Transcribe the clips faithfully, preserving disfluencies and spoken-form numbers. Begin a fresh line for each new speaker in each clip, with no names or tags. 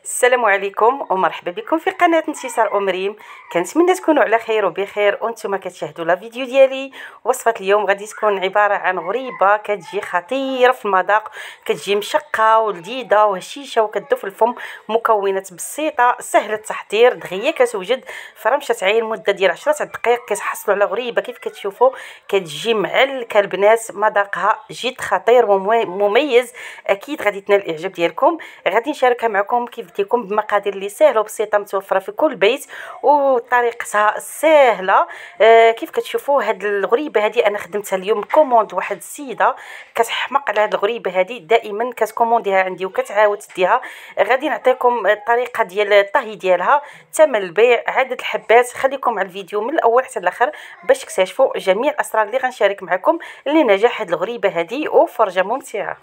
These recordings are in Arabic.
السلام عليكم ومرحبا بكم في قناه انتصار ام ريم. كنتمنى تكونوا على خير وبخير وانتم كتشاهدوا لا فيديو ديالي. وصفه اليوم غادي تكون عباره عن غريبه كتجي خطيره في المذاق، كتجي مشقه ولذيذه وهشيشه وكتذوب في الفم. مكونات بسيطه سهله التحضير، دغيا كتوجد في رمشه عين مده ديال عشرة دقائق. كتحصلوا على غريبه كيف كتشوفوا كتجي معلكه البنات، مذاقها جد خطير ومميز. اكيد غادي تنال الاعجاب ديالكم. غادي نشاركها معكم كيف قلت لكم بمقادير اللي سهله وبسيطه متوفره في كل بيت وطريقتها سهله. آه كيف كتشوفوا هاد الغريبه هذه انا خدمتها اليوم كوموند واحد السيده كتحمق على هاد الغريبه هذه، دائما كتكومونديها عندي وكتعاود تديها. غادي نعطيكم الطريقه ديال الطهي ديالها، ثمن البيع، عدد الحبات. خليكم على الفيديو من الاول حتى الاخر باش تكتشفوا جميع الاسرار اللي غنشارك معكم لنجاح هاد الغريبه هذه وفرجه ممتعه.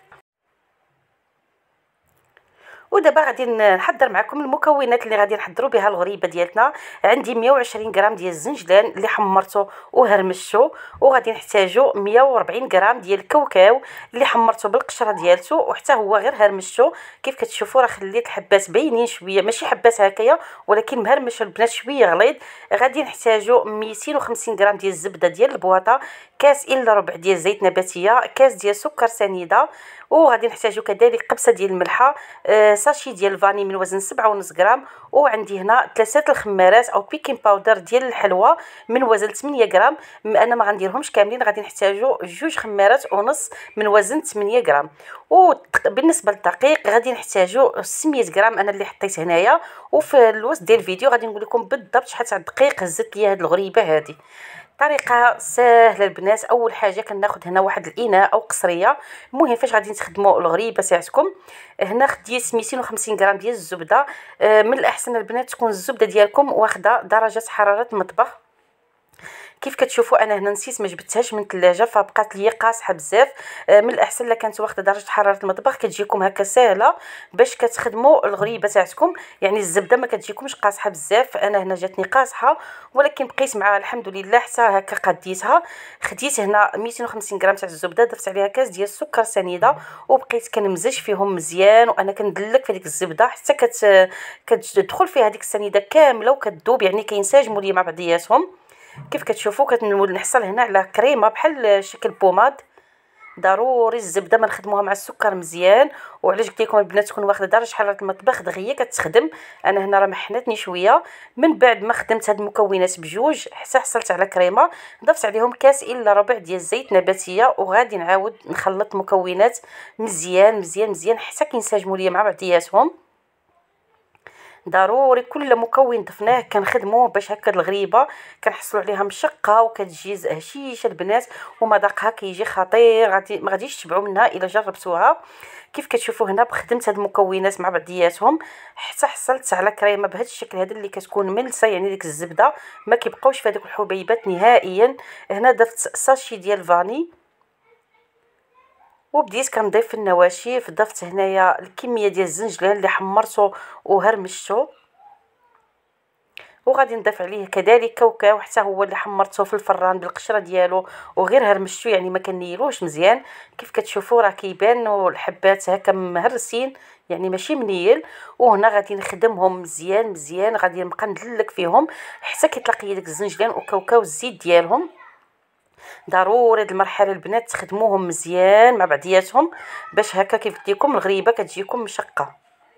ودابا غادي نحضر معكم المكونات اللي غادي نحضروا بها الغريبه ديالتنا. عندي مية وعشرين غرام ديال الزنجلان اللي حمرته وهرمشته، وغادي نحتاجوا مية وأربعين غرام ديال الكاوكاو اللي حمرته بالقشره ديالته وحتى هو غير هرمشته. كيف كتشوفوا راه خليت الحبات باينين شويه، ماشي حبات هكايا ولكن مهرمشه البنات شويه غليظ. غادي نحتاجوا مئتين وخمسين غرام ديال الزبده ديال البواطه، كاس الا ربع ديال الزيت نباتيه، كاس ديال سكر سنيده، وغادي نحتاجوا كذلك قبصه ديال الملحه، آه ساشي ديال الفاني من وزن سبعة ونص غرام. وعندي هنا ثلاثه الخمارات او بيكين باودر ديال الحلوى من وزن ثمانية غرام. انا ما غنديرهمش كاملين، غادي نحتاجوا جوج خمارات ونص من وزن ثمانية غرام. وبالنسبه للدقيق غادي نحتاجوا ستمية غرام انا اللي حطيت هنايا، وفي الوسط ديال الفيديو غادي نقول لكم بالضبط شحال تاع الدقيق هزت لي هذه الغريبه هذه. طريقه سهله البنات. اول حاجه كناخذ هنا واحد الاناء او قصريه. المهم فاش غادي تخدموا الغريبه تاعكم، هنا خديت مئتين وخمسين غرام ديال الزبده. من الاحسن البنات تكون الزبده ديالكم واخده درجه حراره المطبخ. كيف كتشوفوا انا هنا نسيت ما جبتهاش من الثلاجه فبقات لي قاصحه بزاف. من الاحسن الا كانت واخده درجه حراره المطبخ كتجيكم هكا سهله باش كتخدموا الغريبه تاعكم، يعني الزبده ما كتجيكمش قاصحه بزاف. انا هنا جاتني قاصحه ولكن بقيت معها الحمد لله حتى هكا قديتها. خديت هنا مئتين وخمسين غرام تاع الزبده، ضفت عليها كاس ديال السكر سنيده وبقيت كنمزج فيهم مزيان، وانا كندلك في ديك الزبده حتى كت كتدخل فيها ديك السنيده كامله وكتذوب، يعني كينسجموا لي مع بعضياتهم. كيف كتشوفوا كنحصل هنا على كريمه بحال شكل بوماد. ضروري الزبده ما نخدموها مع السكر مزيان. وعلاش قلت لكم البنات تكون واخده درجه حراره المطبخ دغيا كتخدم. انا هنا راه محنتني شويه. من بعد ما خدمت هاد المكونات بجوج حتى حصلت على كريمه، ضفت عليهم كاس الا ربع ديال الزيت نباتيه، وغادي نعاود نخلط المكونات مزيان مزيان مزيان حتى كينسجموا ليا مع بعضياتهم. ضروري كل مكون ضفناه كنخدموه باش هكا الغريبه كنحصلوا عليها مشقه وكتجي هشيشه البنات ومذاقها كيجي خطير. غادي ما غاديش تشبعوا منها الا جربتوها. كيف كتشوفوا هنا خدمت هاد المكونات مع بعضياتهم حتى حصلت على كريمه بهذا الشكل هذا اللي كتكون ملسه، يعني ديك الزبده ما كيبقاوش في هذوك الحبيبات نهائيا. هنا ضفت ساشي ديال الفاني وبديت كنضيف النواشف. ضفت هنايا الكميه ديال الزنجلان اللي حمرته وهرمشته، وغادي نضيف عليه كذلك كاوكاو حتى هو اللي حمرته في الفران بالقشره ديالو وغير هرمشته، يعني ما كنيلوش مزيان. كيف كتشوفوا راه كيبان والحبات هكا مهرسين يعني ماشي منيل. وهنا غادي نخدمهم مزيان مزيان، غادي نبقى ندلك فيهم حتى كيطلق لي داك الزنجلان وكاوكاو الزيت ديالهم. ضروري هاد المرحله البنات تخدموهم مزيان مع بعضياتهم باش هكا كيف قلت لكم الغريبه كتجيكم مشقه.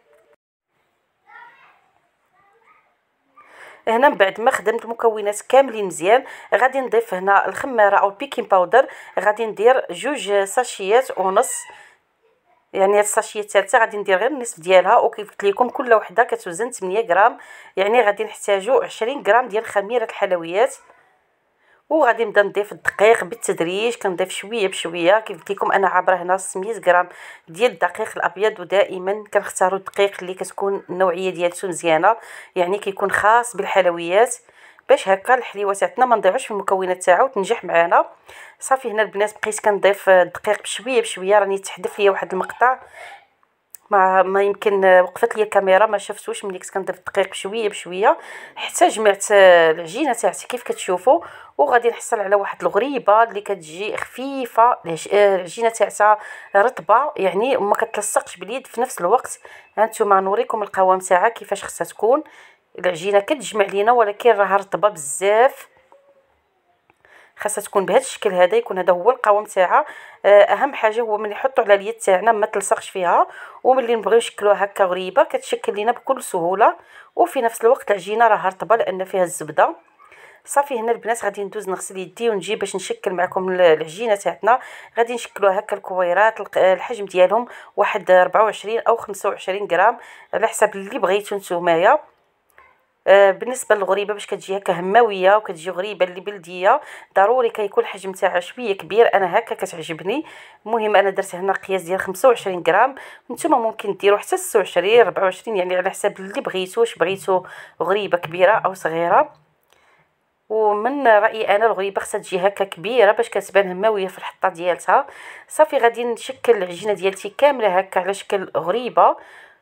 هنا من بعد ما خدمت المكونات كاملين مزيان غادي نضيف هنا الخماره او البيكين باودر. غادي ندير جوج ساشيات ونص، يعني هاد الساشيه الثالثه غادي ندير غير النصف ديالها. وكيف قلت لكم كل وحده كتوزن ثمانية غرام، يعني غادي نحتاجوا عشرين غرام ديال خميره الحلويات. وغادي نبدا نضيف الدقيق بالتدريج، كنضيف شويه بشويه. كيف قلت لكم انا عابره هنا ستمية غرام ديال الدقيق الابيض، ودائما كنختاروا الدقيق اللي كتكون النوعيه ديالته مزيانه، يعني كيكون خاص بالحلويات باش هكا الحليوه تاعتنا ما نضيعوش في المكونات تاعها وتنجح معنا. صافي هنا البنات بقيت كنضيف الدقيق بشويه بشويه، راني تحدف ليا واحد المقطع ما ما يمكن وقفت لي الكاميرا ما شفتوش ملي كنت كنضيف الدقيق بشويه بشويه حتى جمعت العجينه تاعتي كيف كتشوفوا. وغادي نحصل على واحد الغريبه اللي كتجي خفيفه، العجينه تاعها رطبه يعني وما كتلصقش باليد في نفس الوقت. هانتوما نوريكم القوام تاعها كيفاش خصها تكون. العجينه كتجمع لينا ولكن راها رطبه بزاف، خاصها تكون بهذا الشكل هذا، يكون هذا هو القوام تاعها. اهم حاجه هو ملي نحطوا على اليد تاعنا ما تلصقش فيها، وملي نبغيو نشكلوها هكا غريبه كتشكل لينا بكل سهوله، وفي نفس الوقت العجينه راها رطبه لان فيها الزبده. صافي هنا البنات غادي ندوز نغسل يدي ونجي باش نشكل معكم العجينه تاعتنا. غادي نشكلوها هكا الكويرات، الحجم ديالهم واحد أربعة وعشرين او خمسة وعشرين غرام على حسب اللي بغيتو نتومايا. آه بالنسبه للغريبه باش كتجي هكا هماويه وكتجي غريبه اللي بلديه ضروري كيكون الحجم تاعها شويه كبير، انا هكا كتعجبني. المهم انا درت هنا قياس ديال خمسة وعشرين غرام، نتوما ممكن ديروا حتى ستة وعشرين أربعة وعشرين يعني على حسب اللي بغيتو، واش بغيتو غريبه كبيره او صغيره. ومن رايي انا الغريبه خصها تجي هكا كبيره باش كتبان هماويه في الحطه ديالتها. صافي غادي نشكل العجينه ديالتي كامله هكا على شكل غريبه.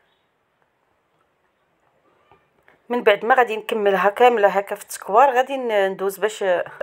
من بعد ما غادي نكملها كامله هكا في التكوار غادي ندوز باش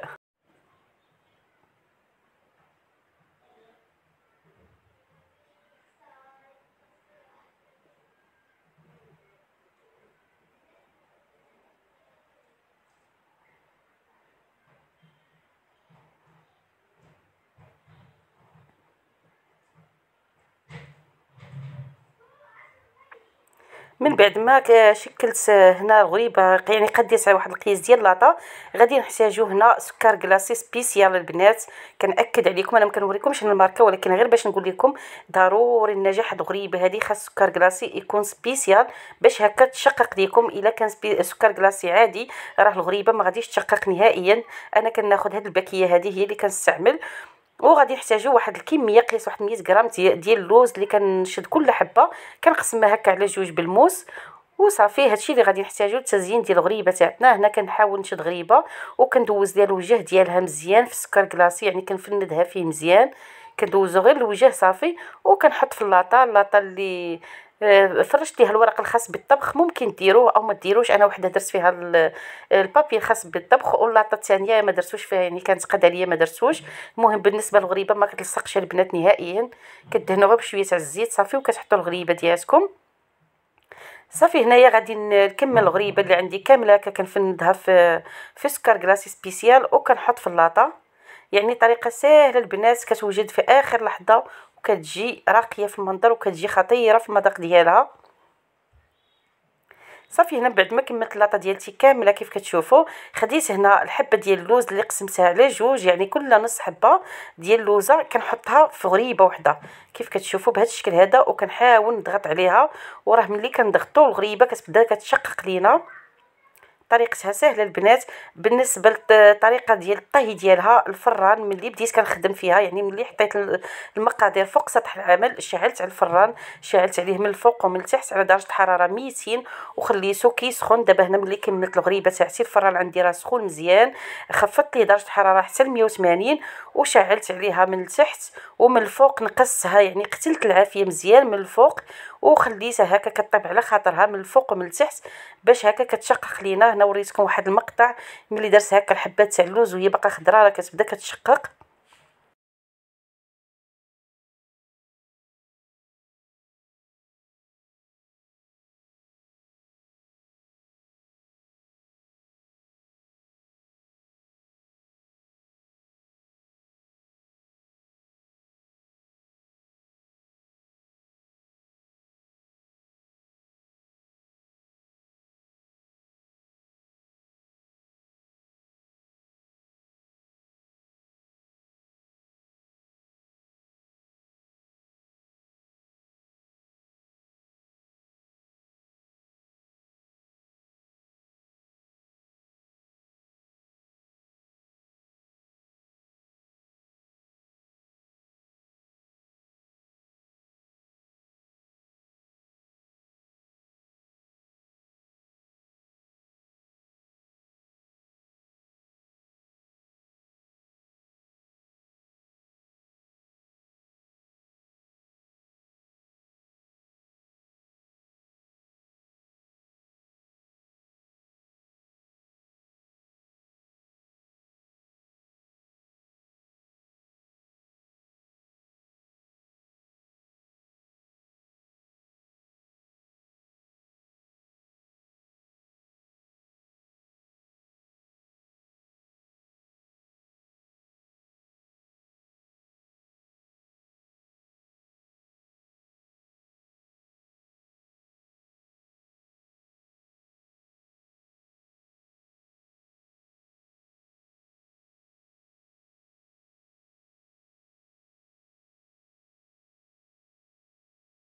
من بعد ما شكلت هنا الغريبه يعني قديت على واحد القياس ديال لاطا. غادي نحتاجو هنا سكر كلاصي سبيسيال البنات، كنأكد عليكم انا ما كنوريكمش الماركه ولكن غير باش نقول لكم ضروري النجاح الغريبه هذه خاص سكر كلاصي يكون سبيسيال باش هكا تشقق ليكم. الا كان سكر كلاصي عادي راه الغريبه ما غاديش تشقق نهائيا. انا كناخذ هذه الباكيه هذه هي اللي كنستعمل. وغادي نحتاجو واحد الكميه قياس واحد مية غرام ديال اللوز اللي كنشد كل حبه كنقسمها هكا على جوج بالموس. وصافي هادشي اللي غادي نحتاجو للتزيين ديال الغريبه تاعنا. هنا كنحاول نشد غريبه وكندوز ليها الوجه ديالها مزيان في السكر كلاصي يعني كنفندها فيه مزيان، كندوزو غير الوجه صافي. وكنحط في اللاطه اللاطه اللي فرشت ليها الورق الخاص بالطبخ، ممكن ديروه او ما ديروش. انا وحده درت فيها البابي الخاص بالطبخ واللاطه الثانيه ما درتوش فيها يعني كانت قاد عليا ما درتوش. المهم بالنسبه للغريبه ما كتلصقش البنات نهائيا، كدهنوا غير بشويه تاع الزيت صافي وكتحطوا الغريبه ديالكم. صافي هنايا غادي نكمل الغريبه اللي عندي كامله هكا كنفندها في في سكر كلاصي سبيسيال وكنحط في اللاطه. يعني طريقه سهله البنات كتوجد في اخر لحظه وكتجي راقيه في المنظر وكتجي خطيره في المذاق ديالها. صافي هنا بعد ما كملت اللاطه ديالتي كامله كيف كتشوفوا خديت هنا الحبه ديال اللوز اللي قسمتها على جوج يعني كل نص حبه ديال اللوزه كنحطها في غريبه وحده كيف كتشوفوا بهذا الشكل هذا وكنحاول نضغط عليها. وراه ملي كنضغطوا الغريبه كتبدا كتشقق لينا. طريقتها سهله البنات. بالنسبه للطريقه ديال الطهي ديالها الفران ملي بديت كنخدم فيها يعني ملي حطيت المقادير فوق سطح العمل شعلت على الفران شعلت عليه من الفوق ومن التحت على درجه حراره ميتين وخليته كيسخن. دابا هنا ملي كملت الغريبه تاعتي الفران عندي راه سخون مزيان، خفضت ليه درجه الحراره حتى ل مية وثمانين وشعلت عليها من التحت ومن الفوق نقصها يعني قتلت العافيه مزيان من الفوق وخليتها هكا كطيب على خاطرها من الفوق ومن التحت باش هكا كتشقق لينا. هنا وريتكم واحد المقطع ملي درت هكا الحبات تاع اللوز وهي باقا خضراء راه كتبدا كتشقق.